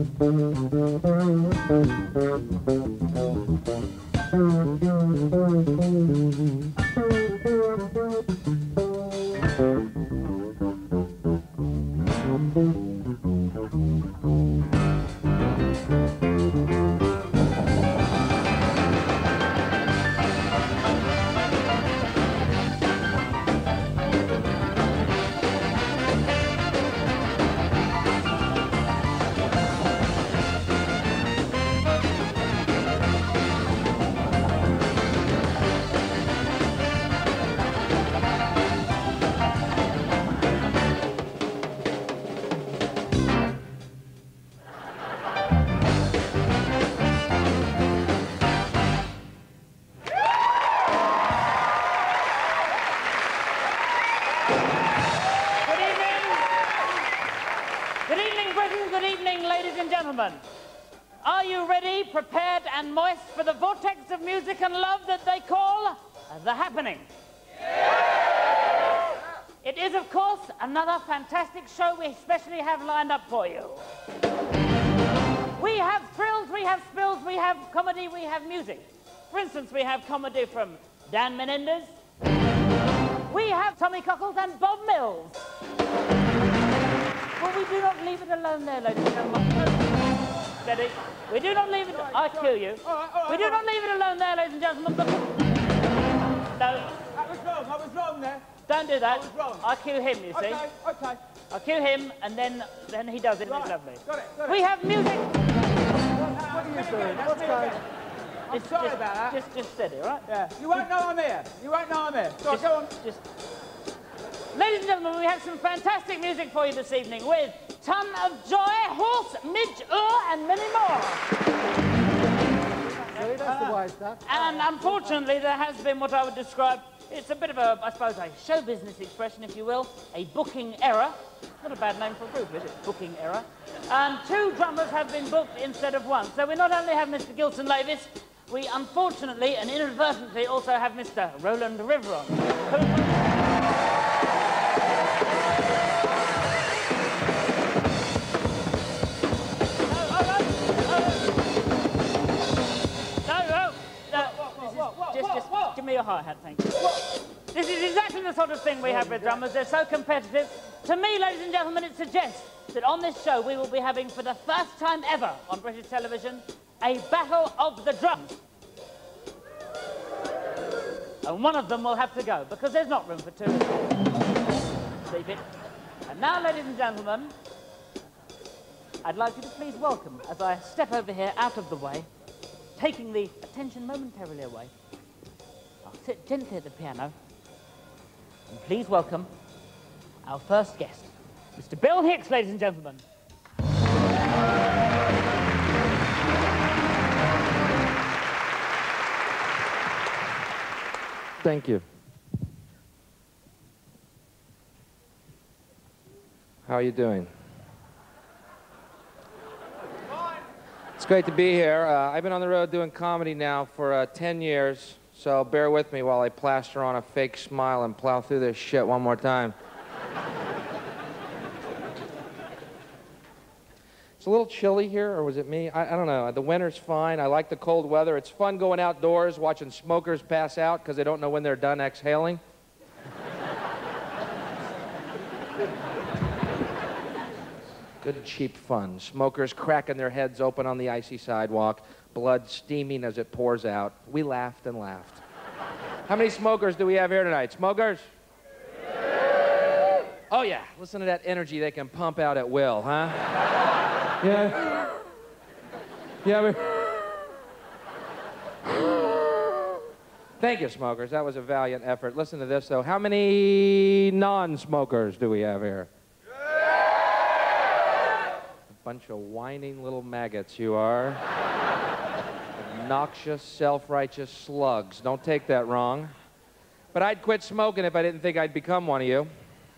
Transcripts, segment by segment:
Are you ready, prepared and moist for the vortex of music and love that they call The Happening? Yeah! It is, of course, another fantastic show we especially have lined up for you. We have thrills, we have spills, we have comedy, we have music. For instance, we have comedy from Dan Menendez. We have Tommy Cockles and Bob Mills. Well, we do not leave it alone there, ladies and gentlemen. Steady. We do not leave it... I kill you. All right, we do not leave it alone there, ladies and gentlemen. No. That was wrong. I was wrong there. Don't do that. I was wrong. I kill him, you see. Okay. I kill him, and then he does it, and it's lovely. Got it. We have music. What are you doing? What's going on? I'm sorry about that. Just steady, all right? Yeah. You won't know I'm here. You won't know I'm here. Go on. Ladies and gentlemen, we have some fantastic music for you this evening with Ton of Joy, Horse, Midge, and many more. That's the wise stuff. And unfortunately, there has been what I would describe, it's a bit of a, I suppose, a show business expression, if you will, a booking error. Not a bad name for a group, is it? Booking error. And 2 drummers have been booked instead of 1. So we not only have Mr. Gilson Lavis, we unfortunately and inadvertently also have Mr. Roland Riveron. Just give me your hi-hat, thank you. This is exactly the sort of thing we have with drummers. They're so competitive. To me, ladies and gentlemen, it suggests that on this show we will be having, for the first time ever on British television, a battle of the drums. And one of them will have to go, because there's not room for 2. Leave it. And now, ladies and gentlemen, I'd like you to please welcome, as I step over here out of the way, taking the attention momentarily away. I'll sit gently at the piano. And please welcome our first guest, Mr. Bill Hicks, ladies and gentlemen. Thank you. How are you doing? It's great to be here. I've been on the road doing comedy now for 10 years, so bear with me while I plaster on a fake smile and plow through this shit one more time. It's a little chilly here, or was it me? I don't know. The winter's fine. I like the cold weather. It's fun going outdoors, watching smokers pass out because they don't know when they're done exhaling. Good, cheap fun. Smokers cracking their heads open on the icy sidewalk, blood steaming as it pours out. We laughed and laughed. How many smokers do we have here tonight? Smokers? Oh, yeah. Listen to that energy they can pump out at will, huh? Yeah. Yeah, Thank you, smokers. That was a valiant effort. Listen to this, though. How many non-smokers do we have here? Bunch of whining little maggots you are. Obnoxious, self-righteous slugs. Don't take that wrong. But I'd quit smoking if I didn't think I'd become one of you.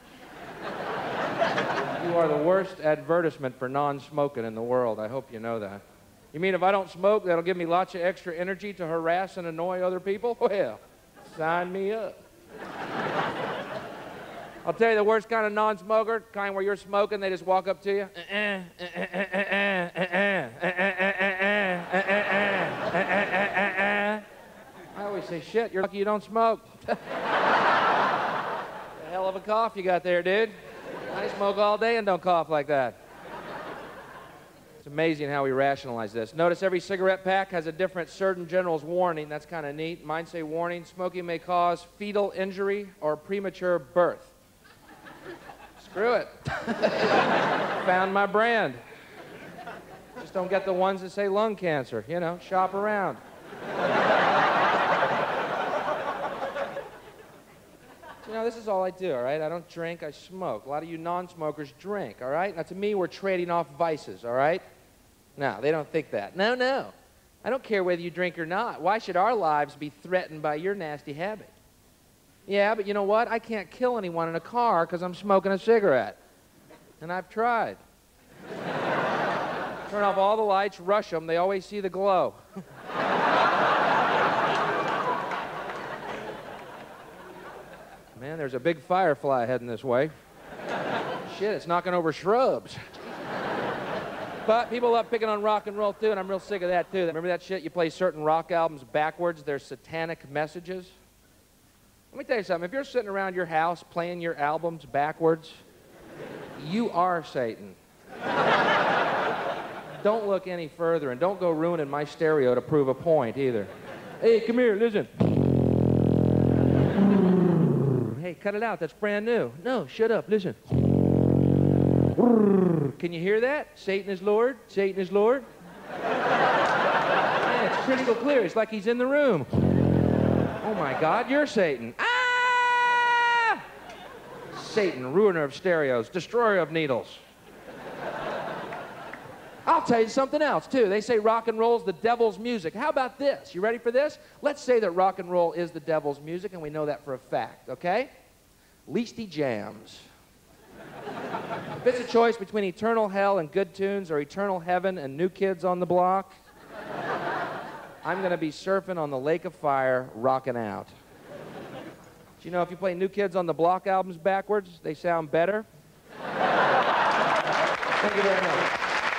You are the worst advertisement for non-smoking in the world. I hope you know that. You mean if I don't smoke, that'll give me lots of extra energy to harass and annoy other people? Well, sign me up. I'll tell you the worst kind of non-smoker, kind where you're smoking, they just walk up to you. I always say, shit, you're lucky you don't smoke. A hell of a cough you got there, dude. I smoke all day and don't cough like that. It's amazing how we rationalize this. Notice every cigarette pack has a different Surgeon General's warning. That's kind of neat. Mine say, warning, smoking may cause fetal injury or premature birth. Screw it. Found my brand. Just don't get the ones that say lung cancer. You know, shop around. You know, this is all I do, all right? I don't drink, I smoke. A lot of you non-smokers drink, all right? Now, to me, we're trading off vices, all right? No, they don't think that. No, no. I don't care whether you drink or not. Why should our lives be threatened by your nasty habit? Yeah, but you know what? I can't kill anyone in a car because I'm smoking a cigarette. And I've tried. Turn off all the lights, rush them. They always see the glow. Man, there's a big firefly heading this way. Shit, it's knocking over shrubs. But people love picking on rock and roll, too, and I'm real sick of that, too. Remember that shit? You play certain rock albums backwards. They're satanic messages. Let me tell you something. If you're sitting around your house playing your albums backwards, you are Satan. Don't look any further, and don't go ruining my stereo to prove a point, either. Hey, come here, listen. Hey, cut it out. That's brand new. No, shut up. Listen. Can you hear that? Satan is Lord. Satan is Lord. Yeah, it's crystal clear. It's like he's in the room. Oh, my God. You're Satan. Ah! Satan, ruiner of stereos, destroyer of needles. I'll tell you something else, too. They say rock and roll's the devil's music. How about this? You ready for this? Let's say that rock and roll is the devil's music, and we know that for a fact, okay? Least he jams. If it's a choice between eternal hell and good tunes or eternal heaven and New Kids on the Block, I'm going to be surfing on the lake of fire, rocking out. Do you know if you play New Kids on the Block albums backwards, they sound better? Thank you very much.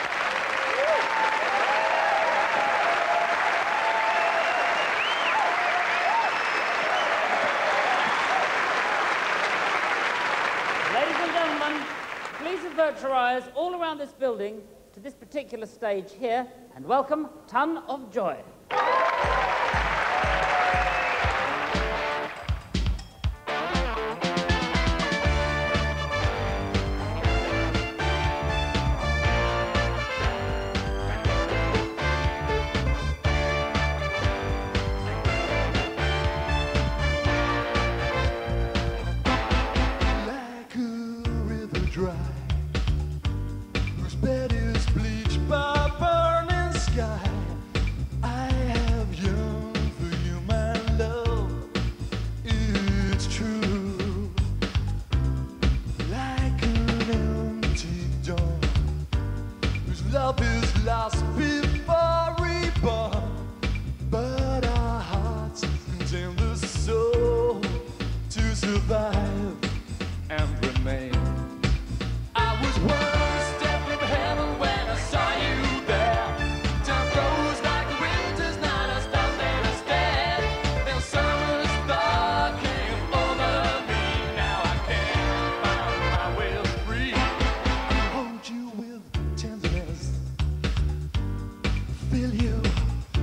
Please avert your eyes all around this building to this particular stage here and welcome Ton of Joy. Love is lost before reborn, but our hearts contain the soul to survive and remain. I was one step from heaven when I saw you there. Time froze like a winter's night. I stopped and I stared. Then summer's thaw came over me. Now I can't find my way free. I hold you with tenderness. Feel you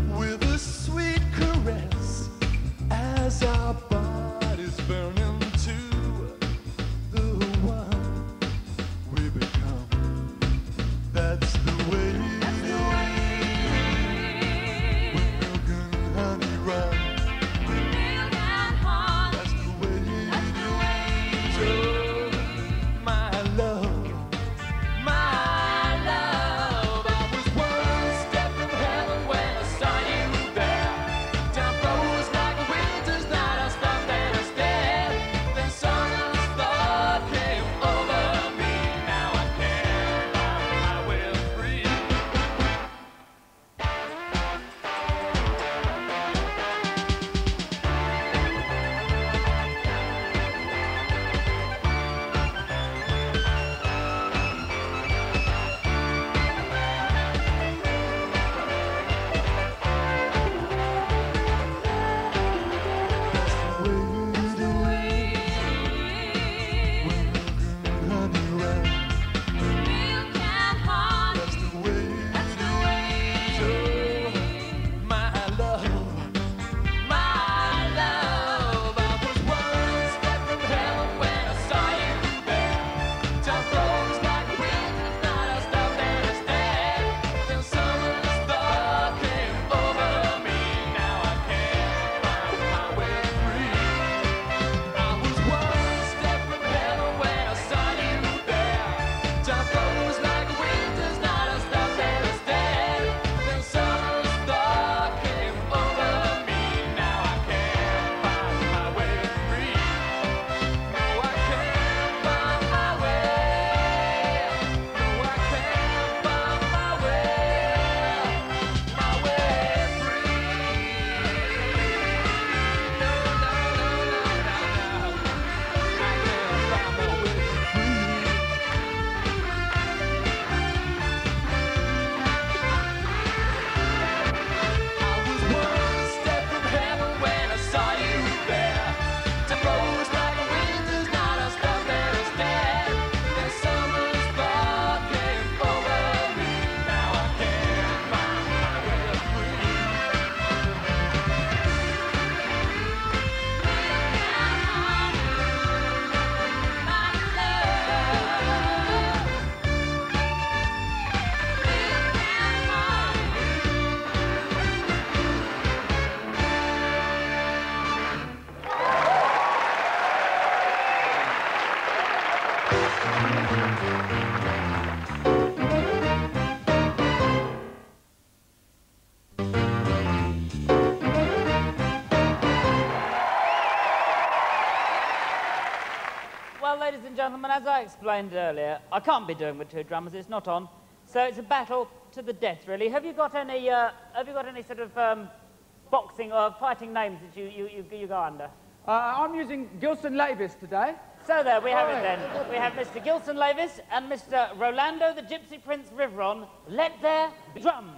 ladies and gentlemen, as I explained earlier, I can't be doing with two drummers. It's not on. So it's a battle to the death, really. Have you got any sort of boxing or fighting names that you go under? I'm using Gilson Lavis today. So there, we have it then. We have Mr. Gilson Lavis and Mr. Rolando the Gypsy Prince Riveron. Let their drums.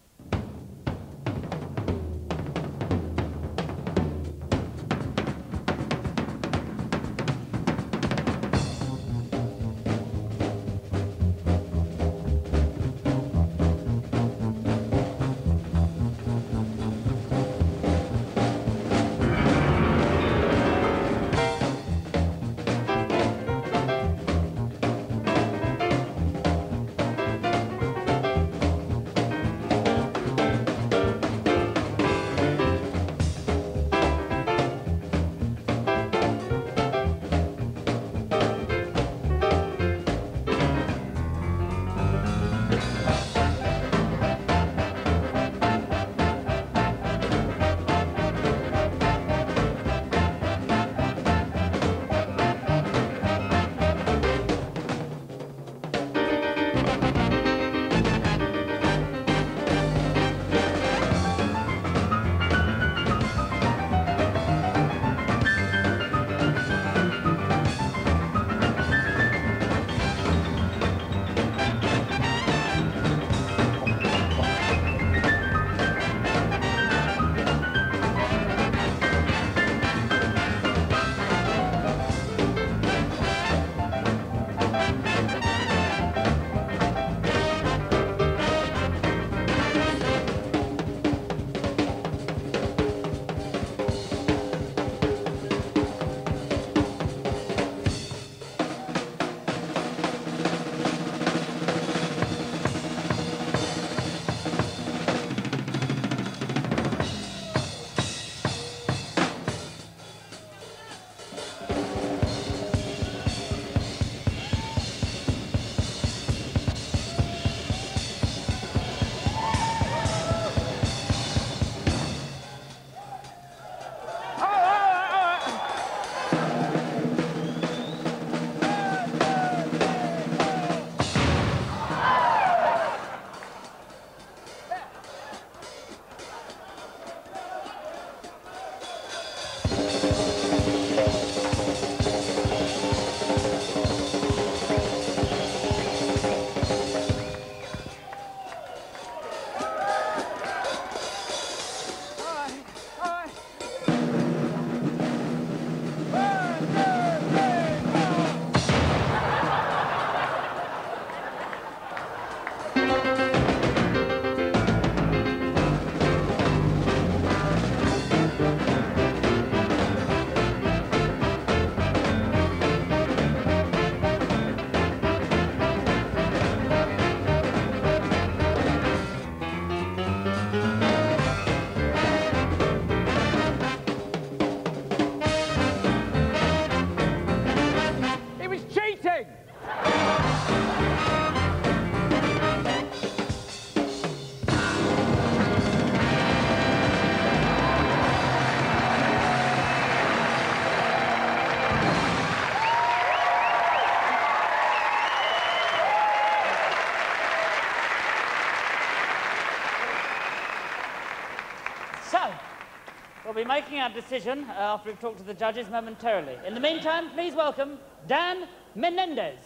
We'll be making our decision after we've talked to the judges momentarily. In the meantime, please welcome Dan Menendez.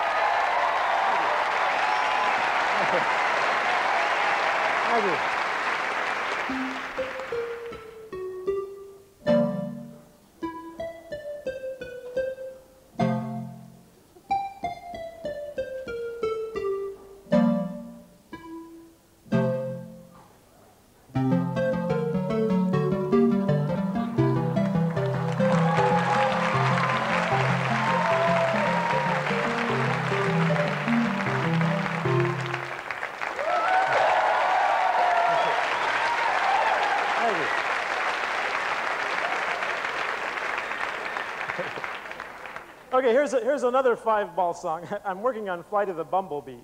Thank you. Okay, here's another five-ball song. I'm working on Flight of the Bumblebee.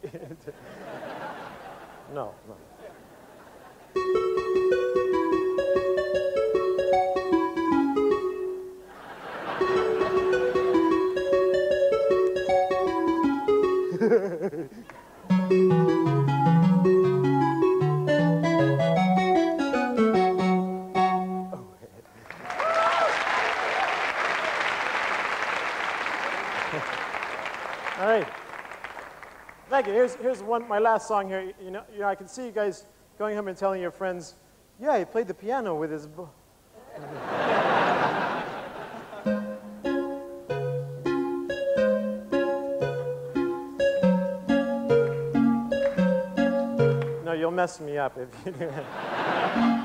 No. you. Here's my last song here. You know, I can see you guys going home and telling your friends, yeah, he played the piano with his book. No, you'll mess me up if you do that.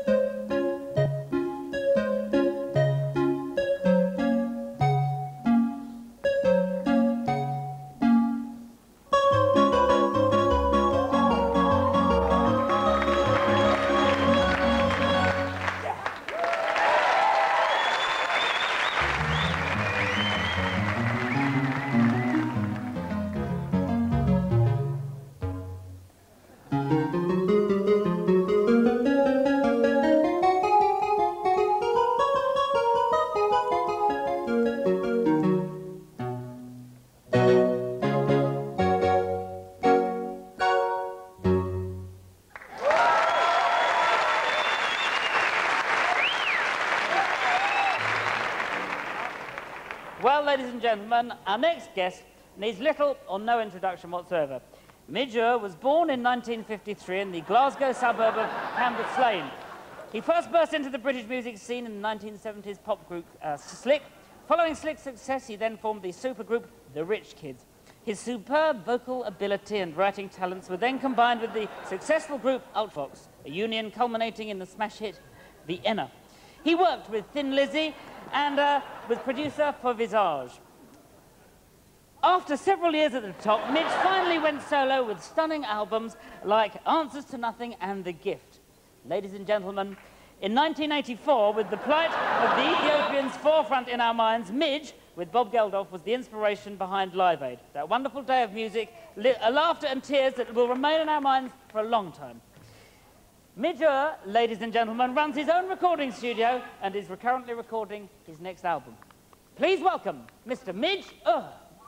Well, ladies and gentlemen, our next guest needs little or no introduction whatsoever. Midge Ure was born in 1953 in the Glasgow suburb of Camberts Lane. He first burst into the British music scene in the 1970s pop group Slick. Following Slick's success, he then formed the supergroup The Rich Kids. His superb vocal ability and writing talents were then combined with the successful group Ultravox, a union culminating in the smash hit Vienna. He worked with Thin Lizzy and was producer for Visage. After several years at the top, Midge finally went solo with stunning albums like Answers to Nothing and The Gift. Ladies and gentlemen, in 1984, with the plight of the Ethiopians forefront in our minds, Midge, with Bob Geldof, was the inspiration behind Live Aid. That wonderful day of music, laughter and tears that will remain in our minds for a long time. Midge Ure, ladies and gentlemen, runs his own recording studio and is currently recording his next album. Please welcome Mr. Midge Ure.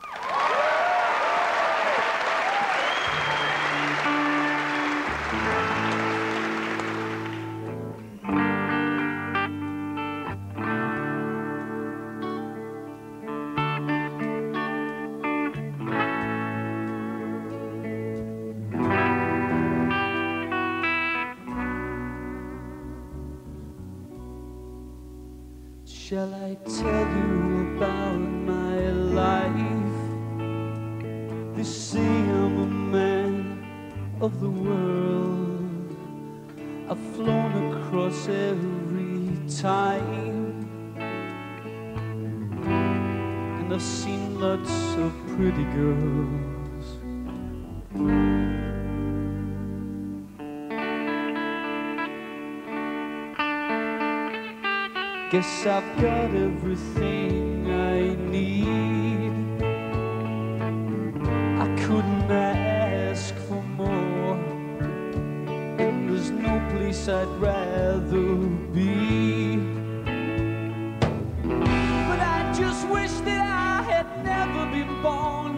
Shall I tell you about my life? They say I'm a man of the world. I've flown across every time, and I've seen lots of pretty girls. Guess I've got everything I need. I couldn't ask for more, and there's no place I'd rather be. But I just wish that I had never been born.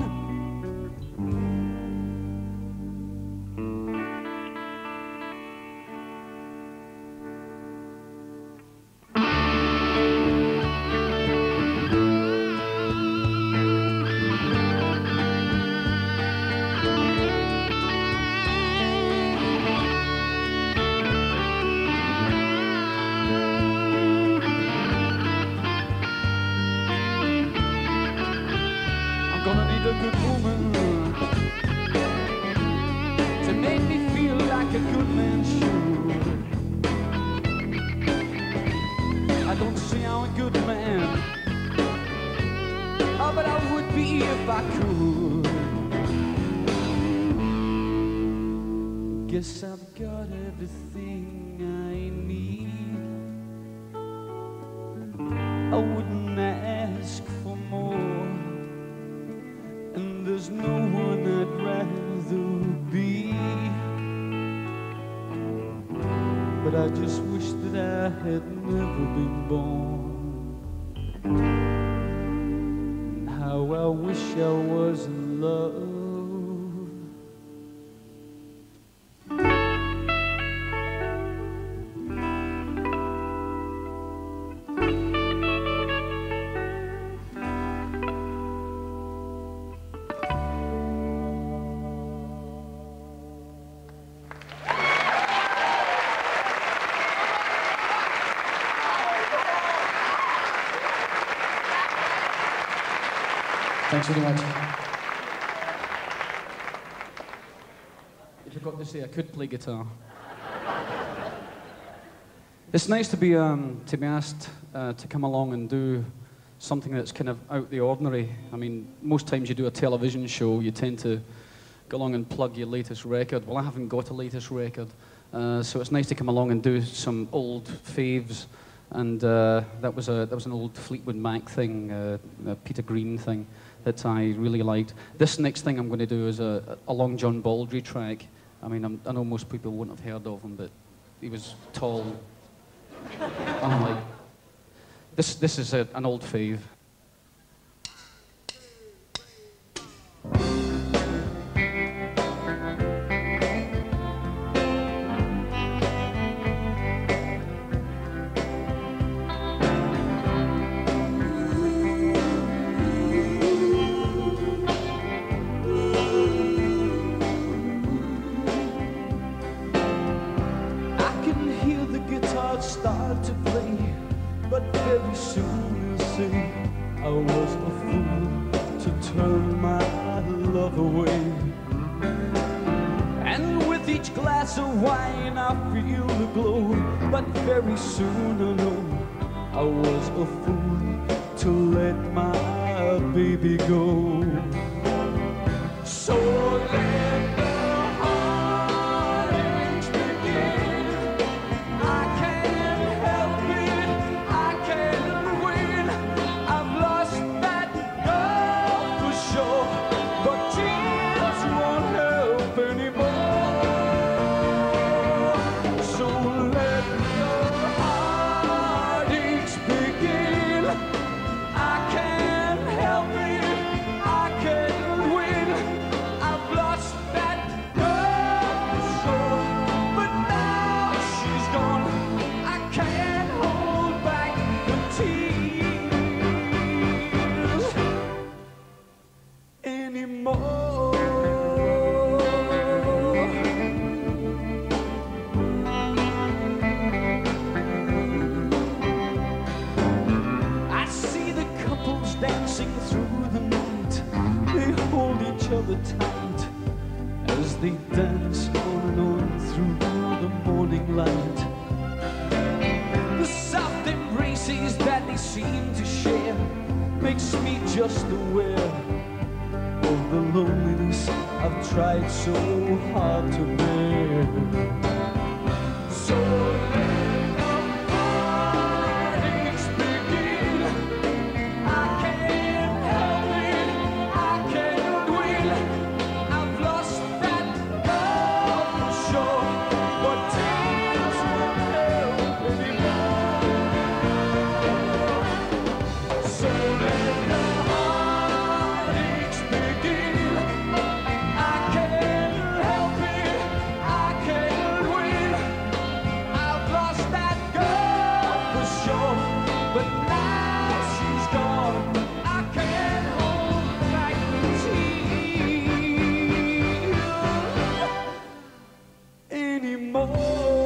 Guess I've got everything I need. I wouldn't ask for more, and there's no one I'd rather be. But I just wish that I had never been born. And how I wish I was in love. Thanks very much. I forgot to say I could play guitar. It's nice to be asked to come along and do something that's kind of out the ordinary. I mean, most times you do a television show, you tend to go along and plug your latest record. Well, I haven't got a latest record, so it's nice to come along and do some old faves. And that was an old Fleetwood Mac thing, a Peter Green thing that I really liked. This next thing I'm going to do is a Long John Baldry track. I mean, I know most people wouldn't have heard of him, but he was tall. Unlike this is an old fave. Start to play, but very soon you'll see I was a fool to turn my love away. And with each glass of wine I feel the glow, but very soon I know I was a fool to let my baby go. So let the heartaches begin. I can't help it, I can't win. I've lost that girl for sure, but tears won't help anymore. So let the heartaches begin. I can't help it, I can't win. I've lost that girl for sure, but now she's gone. I can't hold back the tears anymore. I see the couples dancing through the night. They hold each other tight as they dance on and on through the morning light. The soft embraces that they seem to share makes me just aware of the loneliness I've tried so hard to bear. So let the heartaches begin. I can't help it, I can't win. I've lost that girl for sure, but tears won't help anymore. So let the heartaches begin. I can't help it, I can't win. I've lost that girl for sure, but now she's gone. I can't hold back the tears anymore.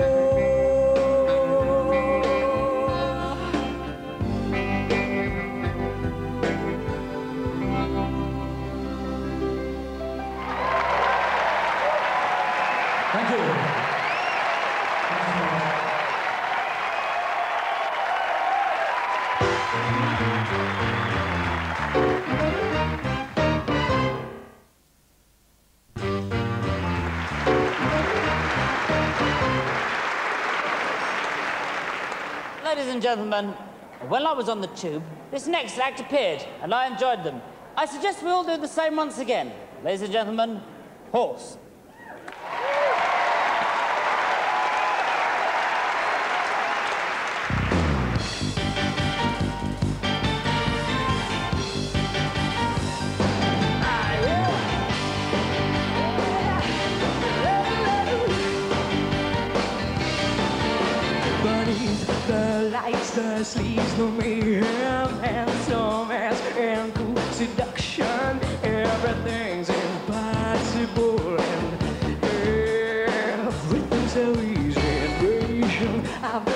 Thank you. Ladies and gentlemen, when I was on the tube, this next act appeared, and I enjoyed them. I suggest we all do the same once again. Ladies and gentlemen, Horse. Beneath the lights, the sleeves, no mayhem, and romance and cool seduction. Everything's impossible and everything's so easy. Invasion of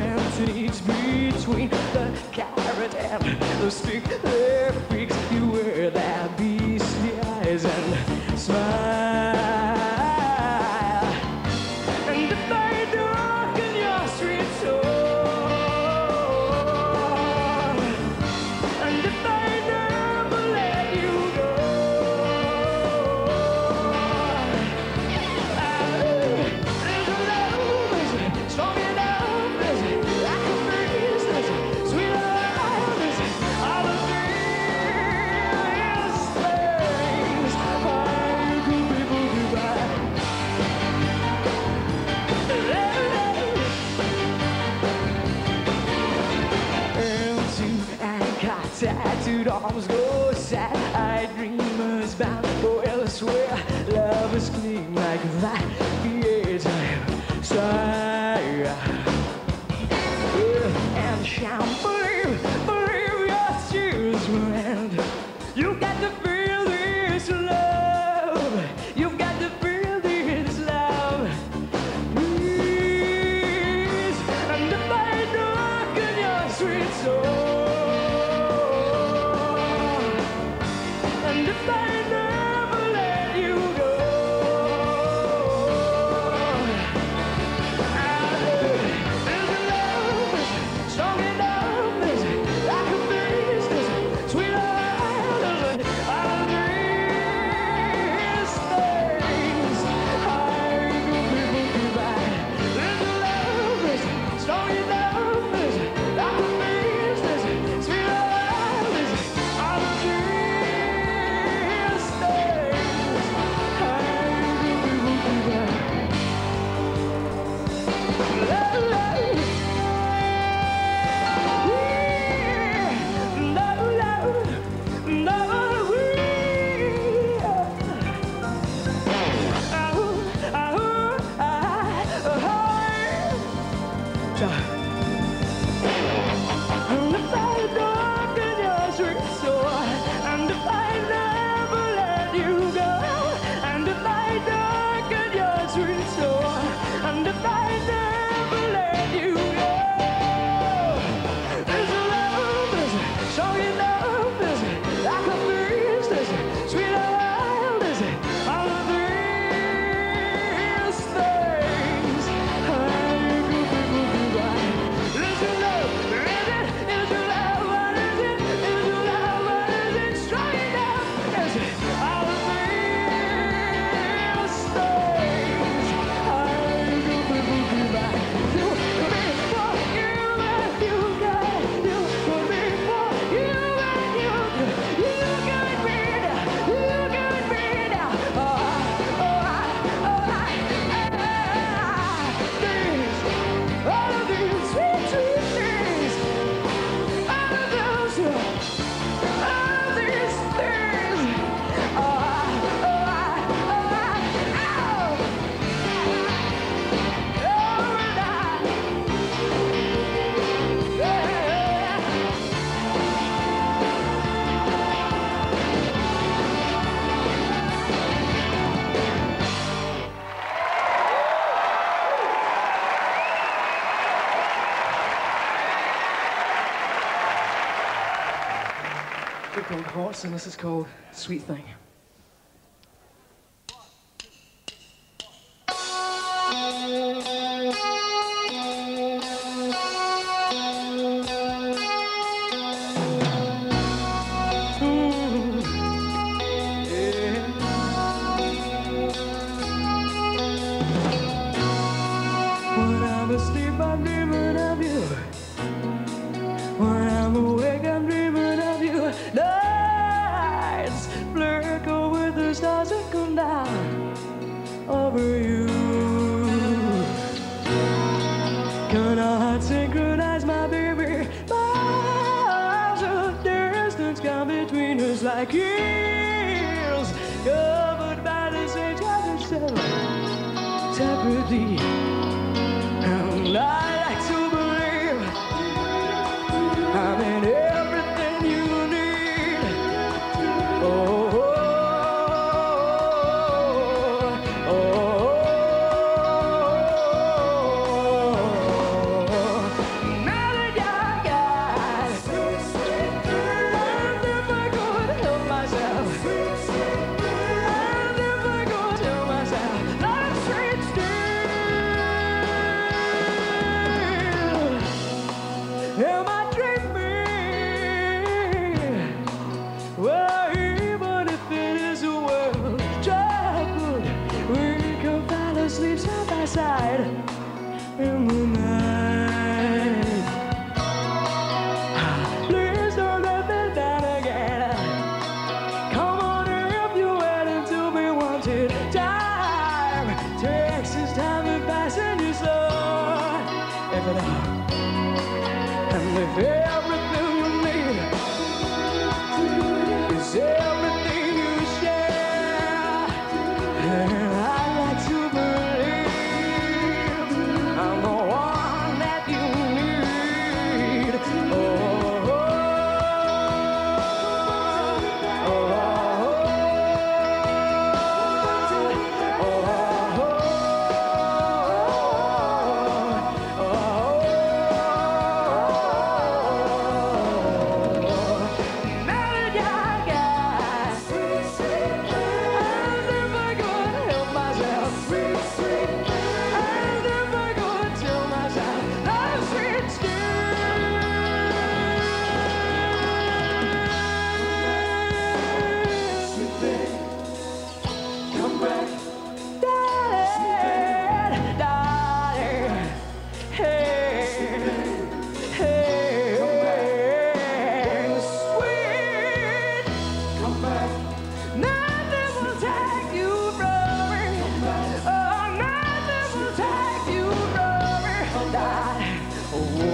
advantage between the carrot and the stick. There freaks you tattooed arms go sad-eyed dreamers bound for elsewhere. Lovers cling like that creative side. And shall believe your tears will end. You got to feel this love. You've got to feel this love. Please, and if I darken your sweet soul, and if I never let you go, there's a love strong enough, like a beast, sweet as all these things I could be by. There's a love strong enough, like a beast, sweet as all these things and if I darken your sweet soul, and if I never let you go, and if I darken your sweet soul, and if I never let you go, there's a love strong enough, like a beast, sweet and wild as all of these things I could be by. Is your love, is your love, what is it? Is your love, what is it? Strong enough, is it? All of these things I could be by. You could be for you and you got, you could be for you and you could be now, you could be now. These, all of these sweet, sweet things, all of those, all of these things. We're called Horse, and this is called Sweet Thing. When I'm asleep, I'm dreaming of you. When I'm awake, I'm dreaming of you. Nights blur with the stars that come down over you. Can our hearts synchronize, my baby? Miles of distance come between us like hills covered by the same sky itself separately. And I like to believe I'm in everything you need. Oh, oh, oh, oh. Now that you're gone, and if I could help myself, and if I could help myself, I'm sweet still. Am I dreaming? Well, even if it is a world troubled, we can fall asleep side by side in the night. Please don't let me down again. Come on, if you're waiting to be wanted. Time takes its time and passing you slow. If it all, and if everything you need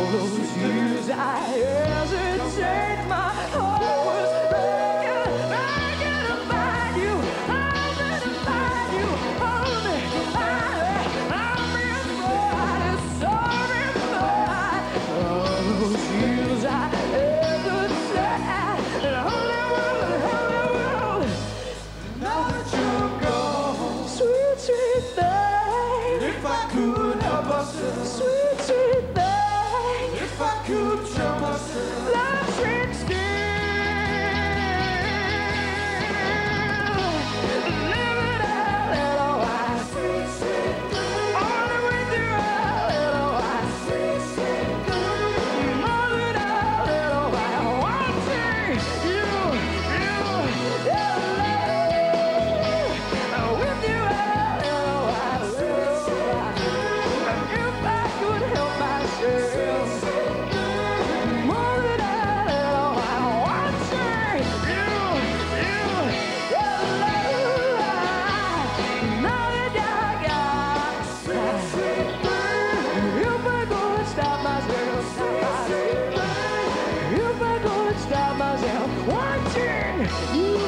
those years I hesitate, my heart was breaking. I gotta find you, I'm gonna find you. Hold me, I'm inside, sorry, all those years I hesitate, and Hollywood, now that you're gone, sweet, sweet thing, if I could help myself, sweet, sweet thing, if I could show myself, love, sweet skin, live it a little while, sweet, sweet thing, only with you a little while, sweet, sweet thing, more than a little while, watching you, with you a little while, little while, if I could help myself, more than a little while, watching you, now that I got sweet, sweet thing, if I could stop myself, if I could stop myself, watching you,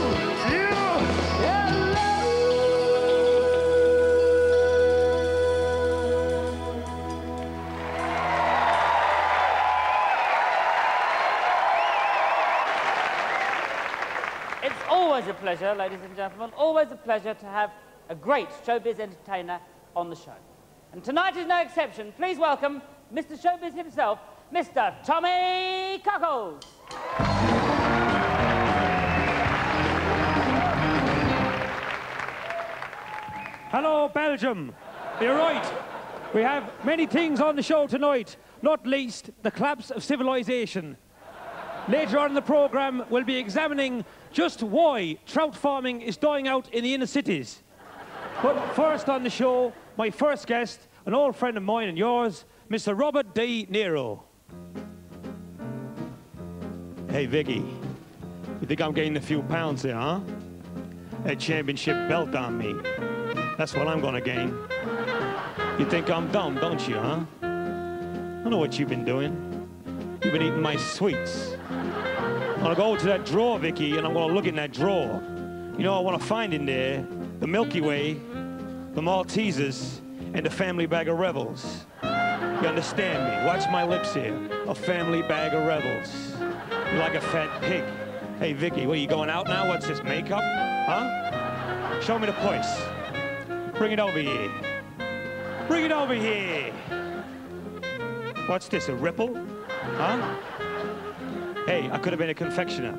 It's always a pleasure, ladies and gentlemen, always a pleasure to have a great showbiz entertainer on the show. And tonight is no exception. Please welcome Mr. Showbiz himself, Mr. Tommy Cockles. Hello, Belgium. You're right. We have many things on the show tonight, not least the collapse of civilization. Later on in the programme, we'll be examining just why trout farming is dying out in the inner cities. But first on the show, my first guest, an old friend of mine and yours, Mr. Robert De Niro. Hey, Vicky, you think I'm gaining a few pounds here, huh? A championship belt on me. That's what I'm gonna gain. You think I'm dumb, don't you, huh? I know what you've been doing. You've been eating my sweets. I'm gonna go to that drawer, Vicky, and I'm gonna look in that drawer. You know, I wanna find in there the Milky Way, the Maltesers, and the family bag of Rebels. You understand me? Watch my lips here. A family bag of Rebels. You're like a fat pig. Hey, Vicky, what, are you going out now? What's this, makeup? Huh? Show me the purse. Bring it over here. Bring it over here. What's this, a ripple? Huh? Hey, I could have been a confectioner.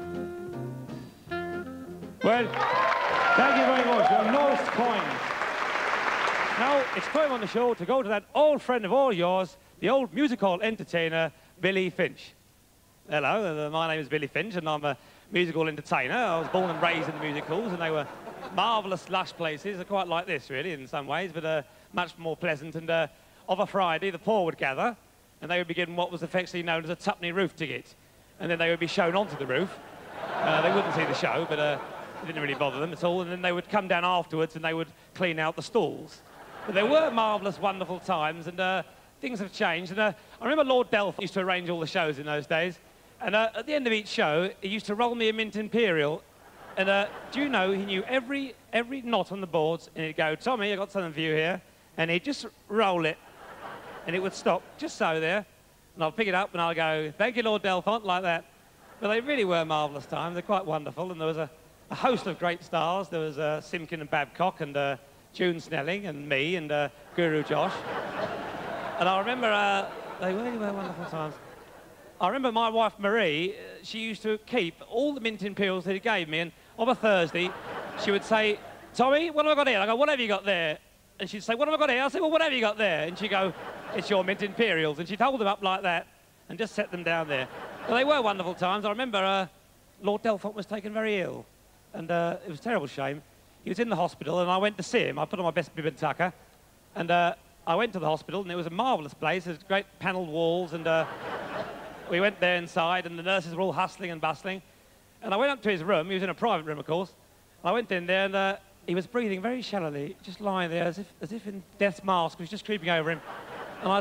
Well, thank you very much. You're most kind. Now, it's time on the show to go to that old friend of all yours, the old music hall entertainer, Billy Finch. Hello, my name is Billy Finch, and I'm a musical entertainer. I was born and raised in the music halls, and they were marvellous, lush places, quite like this, really, in some ways, but much more pleasant. And of a Friday, the poor would gather, and they would be given what was affectionately known as a tuppenny roof ticket. And then they would be shown onto the roof. They wouldn't see the show, but it didn't really bother them at all. And then they would come down afterwards, and they would clean out the stalls. But there were marvellous, wonderful times, and things have changed. And I remember Lord Delphine used to arrange all the shows in those days. And at the end of each show, he used to roll me a Mint Imperial. And do you know, he knew every knot on the boards, and he'd go, Tommy, I got something for you here. And he'd just roll it, and it would stop, just so there. And I'll pick it up, and I'll go, thank you, Lord Delphine, like that. But they really were marvellous times. They're quite wonderful. And there was a host of great stars. There was Simkin and Babcock, and June Snelling, and me, and Guru Josh. And I remember, they really were wonderful times. I remember my wife, Marie, she used to keep all the Mint Imperials that he gave me, and on a Thursday, she would say, Tommy, what have I got here? I go, what have you got there? And she'd say, what have I got here? I say, well, what have you got there? And she'd go, it's your Mint Imperials. And she'd hold them up like that and just set them down there. But they were wonderful times. I remember Lord Delphine was taken very ill, and it was a terrible shame. He was in the hospital, and I went to see him. I put on my best bib and tucker, and I went to the hospital, and it was a marvellous place. There's great panelled walls, and we went there inside, and the nurses were all hustling and bustling. And I went up to his room. He was in a private room, of course. I went in there, and he was breathing very shallowly, just lying there as if in death's mask. It was just creeping over him. And I said,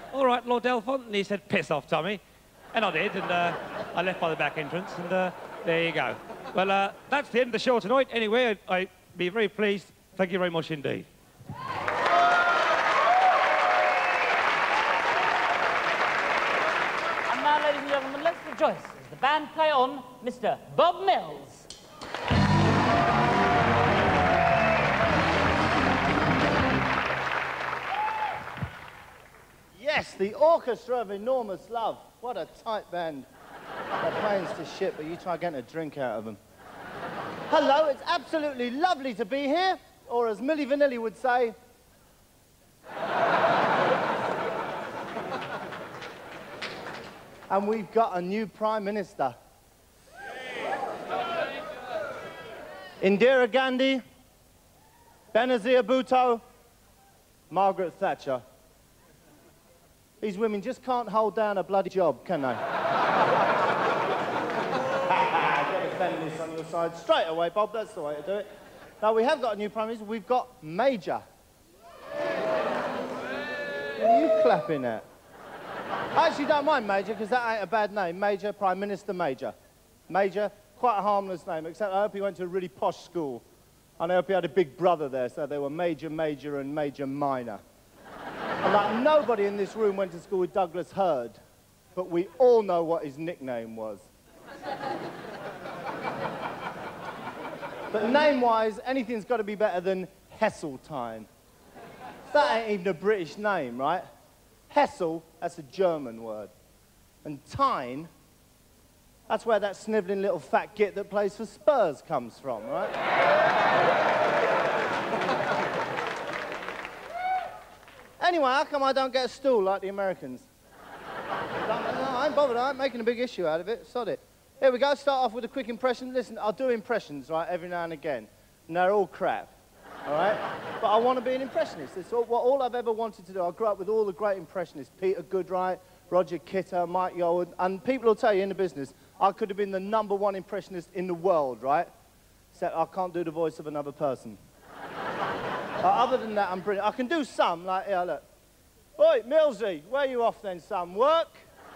all right, Lord Delphont. And he said, piss off, Tommy. And I did, and I left by the back entrance, and there you go. Well, that's the end of the show tonight. Anyway, I'd be very pleased. Thank you very much indeed. And now, ladies and gentlemen, let's rejoice as the band play on Mr. Bob Mills. Yes, the Orchestra of Enormous Love. What a tight band. They're playing to shit, but you try getting a drink out of them. Hello, it's absolutely lovely to be here, or as Milli Vanilli would say... And we've got a new Prime Minister. Indira Gandhi, Benazir Bhutto, Margaret Thatcher. These women just can't hold down a bloody job, can they? Get the feminists on your side straight away, Bob. That's the way to do it. Now, we have got a new Prime Minister. We've got Major. What are you clapping at? I actually don't mind Major, because that ain't a bad name. Major, Prime Minister Major. Major, quite a harmless name, except I hope he went to a really posh school. And I hope he had a big brother there, so they were Major, Major, and Major Minor. And like, nobody in this room went to school with Douglas Hurd, but we all know what his nickname was. But name-wise, anything's got to be better than Heseltine. That ain't even a British name, right? Hessel, that's a German word. And Tyne, that's where that snivelling little fat git that plays for Spurs comes from, right? Anyway, how come I don't get a stool like the Americans? No, I ain't bothered. I ain't making a big issue out of it. Sod it. Here we go. Start off with a quick impression. Listen, I'll do impressions, right, every now and again. And they're all crap, all right? But I want to be an impressionist. It's all I've ever wanted to do. I grew up with all the great impressionists. Peter Goodright, Roger Kitter, Mike Yowood. And people will tell you in the business, I could have been the #1 impressionist in the world, right? Except I can't do the voice of another person. Other than that, I'm brilliant. I can do some, like, yeah, look. Oi, Millsy, where are you off then, son? Work?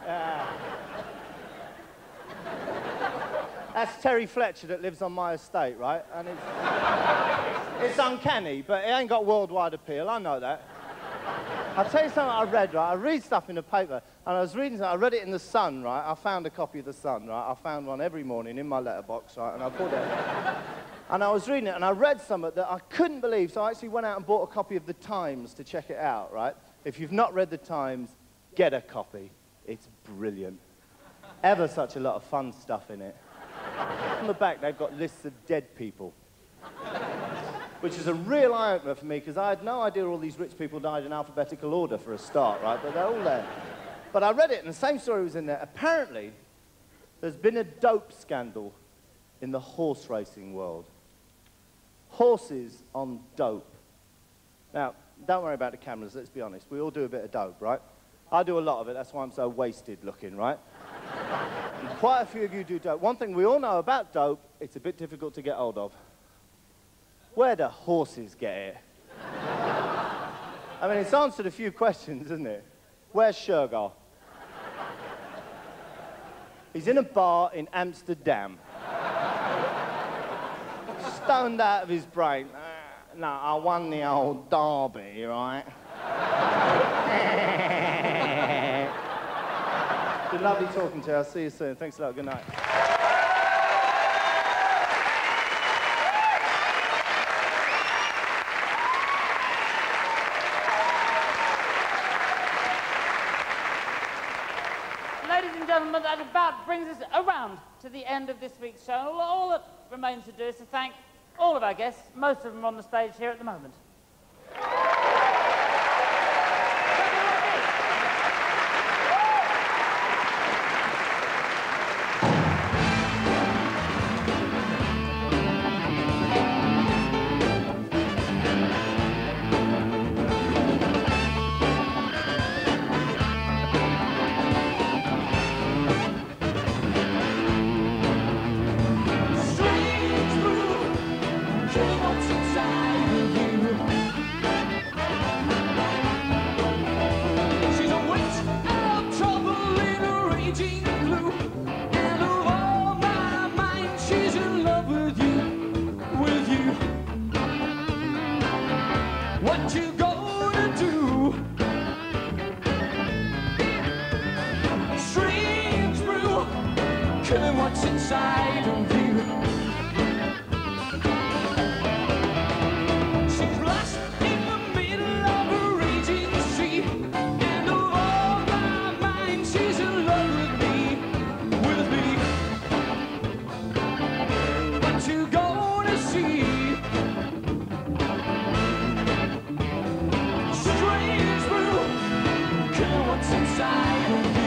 That's Terry Fletcher that lives on my estate, right? And it's uncanny, but it ain't got worldwide appeal, I know that. I'll tell you something I read, right? I read stuff in the paper, and I was reading something, I read it in The Sun, right? I found a copy of The Sun, right? I found one every morning in my letterbox, right? And I pulled it. And I was reading it, and I read something that I couldn't believe, so I actually went out and bought a copy of The Times to check it out, right? If you've not read The Times, get a copy. It's brilliant. Ever such a lot of fun stuff in it. On the back, they've got lists of dead people. Which is a real eye-opener for me, because I had no idea all these rich people died in alphabetical order for a start, right? But they're all there. But I read it, and the same story was in there. Apparently, there's been a dope scandal in the horse racing world. Horses on dope. Now, don't worry about the cameras, let's be honest. We all do a bit of dope, right? I do a lot of it, that's why I'm so wasted looking, right? And quite a few of you do dope. One thing we all know about dope, it's a bit difficult to get hold of. Where do horses get it? I mean, it's answered a few questions, isn't it? Where's Shergar? He's in a bar in Amsterdam. Stoned out of his brain. No, I won the old derby, right? It's been lovely talking to you. I'll see you soon. Thanks a lot. Good night. Ladies and gentlemen, that about brings us around to the end of this week's show. All that remains to do is to thank all of our guests. Most of them are on the stage here at the moment. Strange mood, dream what's inside of you. killing what's inside of you. She's lost in the middle of a raging sea, and of all my mind, she's in love with me, What you gonna see? Strange brew, killing what's inside of you.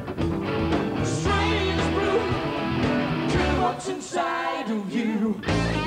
Inside of you.